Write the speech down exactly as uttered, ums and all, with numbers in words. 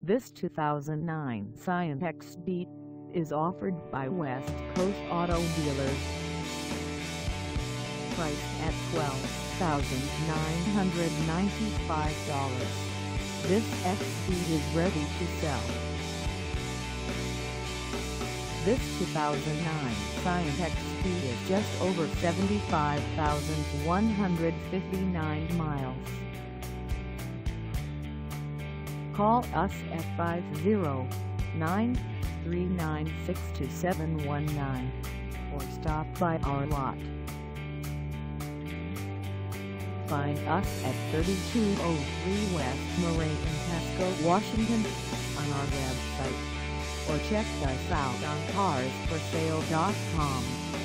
This two thousand nine Scion X B is offered by West Coast Auto Dealers. Priced at twelve thousand nine hundred ninety-five dollars, this X B is ready to sell. This two thousand nine Scion X B is just over seventy-five thousand one hundred fifty-nine miles. Call us at five oh nine, three nine six, two seven one nine or stop by our lot. Find us at thirty-two oh three West Marie Pasco, Washington on our website, or check us out on cars for sale dot com.